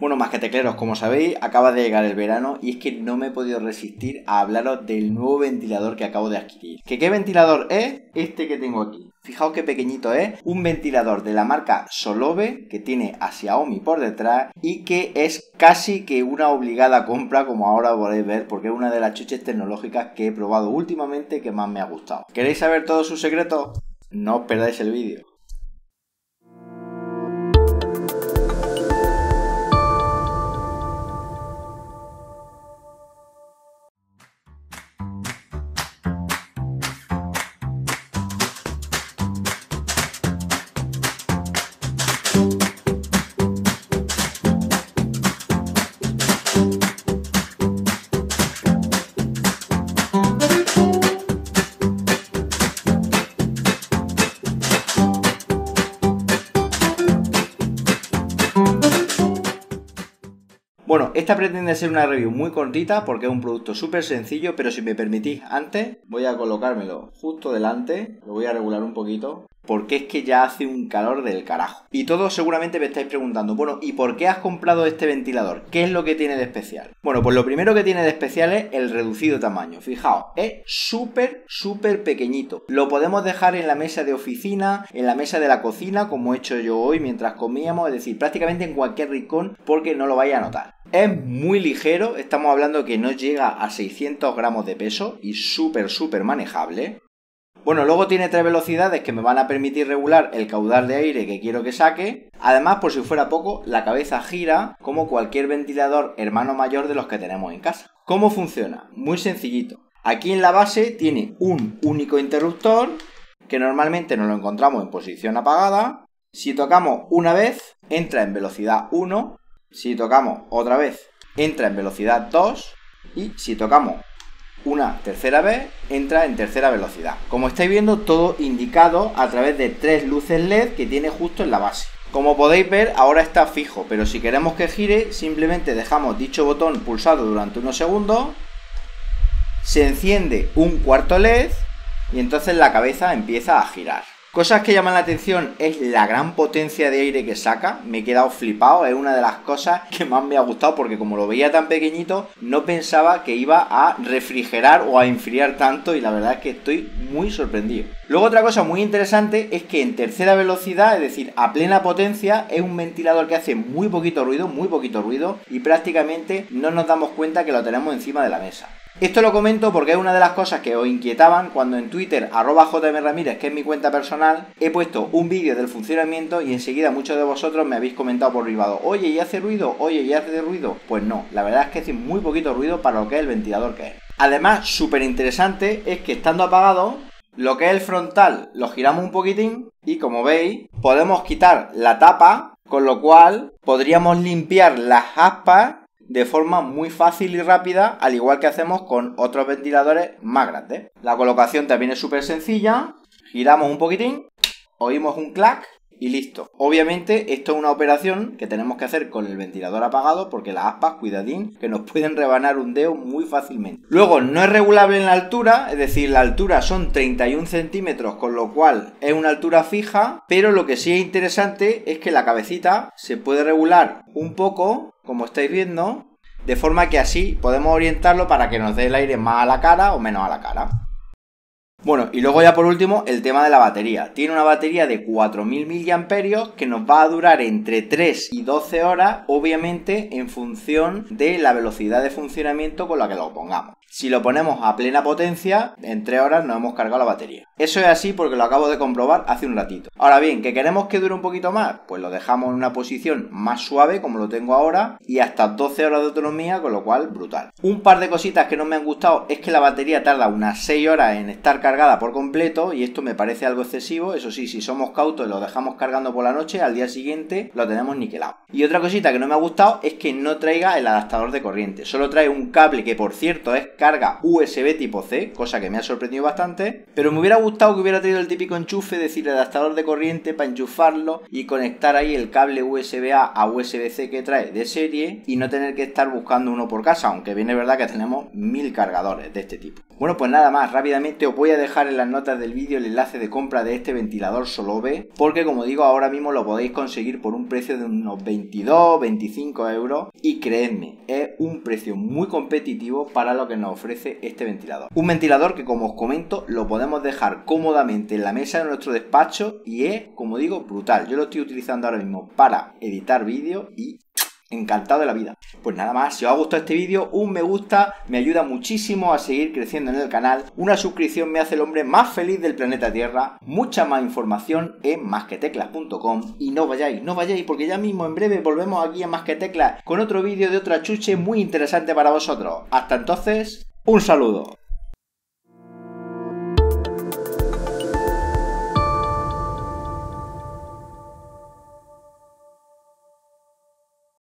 Bueno, masquetecleros, como sabéis, acaba de llegar el verano y es que no me he podido resistir a hablaros del nuevo ventilador que acabo de adquirir. ¿Qué ventilador es? Este que tengo aquí. Fijaos qué pequeñito es. Un ventilador de la marca Solove que tiene a Xiaomi por detrás y que es casi que una obligada compra, como ahora podéis ver, porque es una de las chuches tecnológicas que he probado últimamente que más me ha gustado. ¿Queréis saber todos sus secretos? No os perdáis el vídeo. Bueno, esta pretende ser una review muy cortita porque es un producto súper sencillo, pero si me permitís, antes voy a colocármelo justo delante, lo voy a regular un poquito, porque es que ya hace un calor del carajo. Y todos seguramente me estáis preguntando, bueno, ¿y por qué has comprado este ventilador? ¿Qué es lo que tiene de especial? Bueno, pues lo primero que tiene de especial es el reducido tamaño. Fijaos, es súper pequeñito. Lo podemos dejar en la mesa de oficina, en la mesa de la cocina, como he hecho yo hoy mientras comíamos, es decir, prácticamente en cualquier rincón porque no lo vais a notar. Es muy ligero, estamos hablando que no llega a 600 gramos de peso y súper manejable. Bueno, luego tiene 3 velocidades que me van a permitir regular el caudal de aire que quiero que saque. Además, por si fuera poco, la cabeza gira como cualquier ventilador hermano mayor de los que tenemos en casa. ¿Cómo funciona? Muy sencillito. Aquí en la base tiene un único interruptor que normalmente nos lo encontramos en posición apagada. Si tocamos una vez, entra en velocidad 1. Si tocamos otra vez, entra en velocidad 2. Y si tocamos una tercera vez, entra en tercera velocidad. Como estáis viendo, todo indicado a través de 3 luces LED que tiene justo en la base. Como podéis ver, ahora está fijo, pero si queremos que gire, simplemente dejamos dicho botón pulsado durante unos segundos, se enciende un cuarto LED y entonces la cabeza empieza a girar. Cosas que llaman la atención es la gran potencia de aire que saca. Me he quedado flipado, es una de las cosas que más me ha gustado porque como lo veía tan pequeñito no pensaba que iba a refrigerar o a enfriar tanto y la verdad es que estoy muy sorprendido. Luego otra cosa muy interesante es que en tercera velocidad, es decir, a plena potencia, es un ventilador que hace muy poquito ruido y prácticamente no nos damos cuenta que lo tenemos encima de la mesa. Esto lo comento porque es una de las cosas que os inquietaban cuando en Twitter, @jmramírez, que es mi cuenta personal, he puesto un vídeo del funcionamiento y enseguida muchos de vosotros me habéis comentado por privado, oye, ¿y hace ruido? Oye, ¿y hace ruido? Pues no, la verdad es que hace muy poquito ruido para lo que es el ventilador que es. Además, súper interesante es que estando apagado, lo que es el frontal lo giramos un poquitín y como veis, podemos quitar la tapa, con lo cual podríamos limpiar las aspas de forma muy fácil y rápida, al igual que hacemos con otros ventiladores más grandes. La colocación también es súper sencilla, giramos un poquitín, oímos un clac y listo. Obviamente esto es una operación que tenemos que hacer con el ventilador apagado porque las aspas, cuidadín, que nos pueden rebanar un dedo muy fácilmente. Luego no es regulable en la altura, es decir, la altura son 31 centímetros, con lo cual es una altura fija, pero lo que sí es interesante es que la cabecita se puede regular un poco, como estáis viendo, de forma que así podemos orientarlo para que nos dé el aire más a la cara o menos a la cara. Bueno, y luego ya por último el tema de la batería. Tiene una batería de 4000 mAh que nos va a durar entre 3 y 12 horas, obviamente en función de la velocidad de funcionamiento con la que lo pongamos. Si lo ponemos a plena potencia, en 3 horas nos hemos cargado la batería. Eso es así porque lo acabo de comprobar hace un ratito. Ahora bien, ¿que queremos que dure un poquito más? Pues lo dejamos en una posición más suave, como lo tengo ahora, y hasta 12 horas de autonomía, con lo cual, brutal. Un par de cositas que no me han gustado es que la batería tarda unas 6 horas en estar cargada por completo, y esto me parece algo excesivo. Eso sí, si somos cautos y lo dejamos cargando por la noche, al día siguiente lo tenemos niquelado. Y otra cosita que no me ha gustado es que no traiga el adaptador de corriente. Solo trae un cable que, por cierto, es carga USB tipo C, cosa que me ha sorprendido bastante, pero me hubiera gustado que hubiera traído el típico enchufe, es decir, el adaptador de corriente para enchufarlo y conectar ahí el cable USB-A a USB-C que trae de serie y no tener que estar buscando uno por casa, aunque bien es verdad que tenemos 1000 cargadores de este tipo. Bueno, pues nada más, rápidamente os voy a dejar en las notas del vídeo el enlace de compra de este ventilador Solove, porque como digo, ahora mismo lo podéis conseguir por un precio de unos 22-25 euros y creedme, es un precio muy competitivo para lo que nos ofrece este ventilador. Un ventilador que, como os comento, lo podemos dejar cómodamente en la mesa de nuestro despacho y es, como digo, brutal. Yo lo estoy utilizando ahora mismo para editar vídeos y encantado de la vida. Pues nada más, si os ha gustado este vídeo, un me gusta me ayuda muchísimo a seguir creciendo en el canal, una suscripción me hace el hombre más feliz del planeta Tierra, mucha más información en masqueteclas.com y no vayáis porque ya mismo en breve volvemos aquí a Más que Teclas con otro vídeo de otra chuche muy interesante para vosotros. Hasta entonces, un saludo.